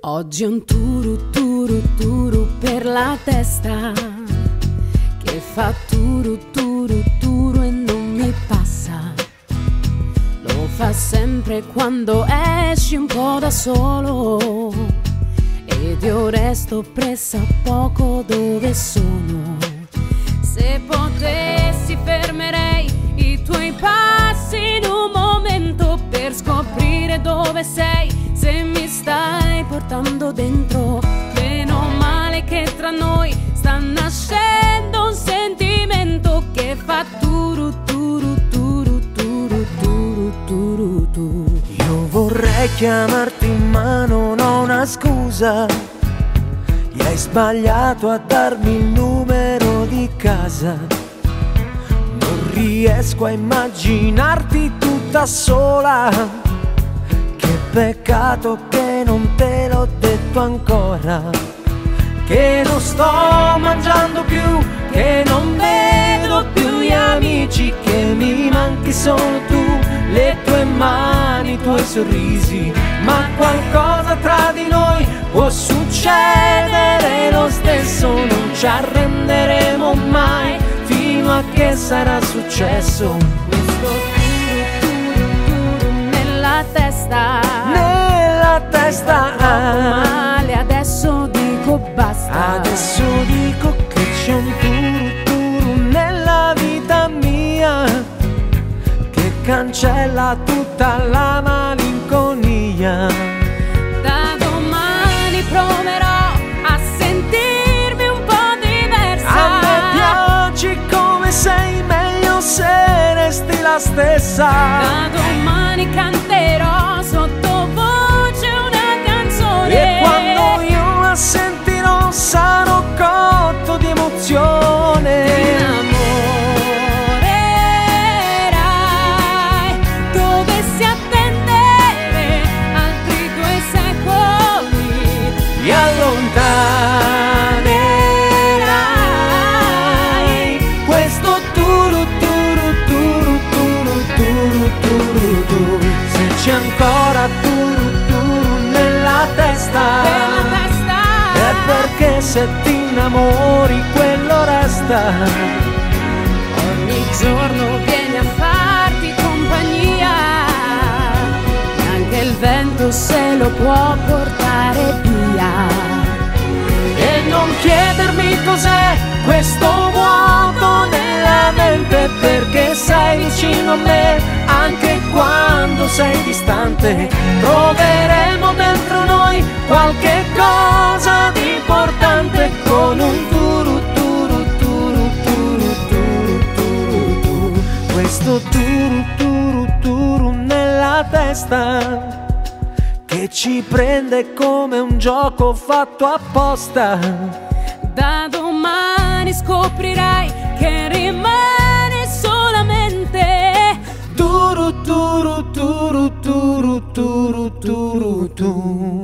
Oggi è un turu turu turu per la testa che fa turu turu turu e non mi passa. Lo fa sempre quando esci un po' da solo ed io resto pressa poco dove sono. Se potessi fermerei i tuoi passi in un momento per scoprire dove sei. Se mi stai portando dentro, meno male che tra noi sta nascendo un sentimento che fa turu turu turu turu turu turu turu. Io vorrei chiamarti ma non ho una scusa. E hai sbagliato a darmi il numero di casa. Non riesco a immaginarti tutta sola. Che peccato che non te l'ho detto ancora. Che non sto mangiando più, che non vedo più gli amici, che mi manchi solo tu, le tue mani, i tuoi sorrisi. Ma qualcosa tra di noi può succedere lo stesso, non ci arrenderemo mai fino a che sarà successo. Questo turu turu turu nella testa, male, adesso dico basta. Adesso dico che c'è un turu turu nella vita mia che cancella tutta la malinconia. Da domani proverò a sentirmi un po' diversa. A me piaci come sei, meglio se resti la stessa. Da domani canterò sottovoce una canzone E quando io la sentirò sarò cotto di emozione. Innamorerai, dovessi attendere altri 2 secoli, Mi allontanerai. Questo turu turu turu turu turu turu turu. Se c'è ancora turu turu nella testa, è perché se ti innamori quello resta. ogni giorno vieni a farti compagnia, neanche il vento se lo può portare via. E non chiedermi cos'è questo vuoto nella mente, perché sei vicino a me anche quando sei distante. Troveremo dentro noi qualche cosa di importante con un turu turu turu turu turu turu turu. Questo turu turu turu nella testa che ci prende come un gioco fatto apposta. Da domani scoprirai che rimane solamente Turu turu turu turu turu turu turu.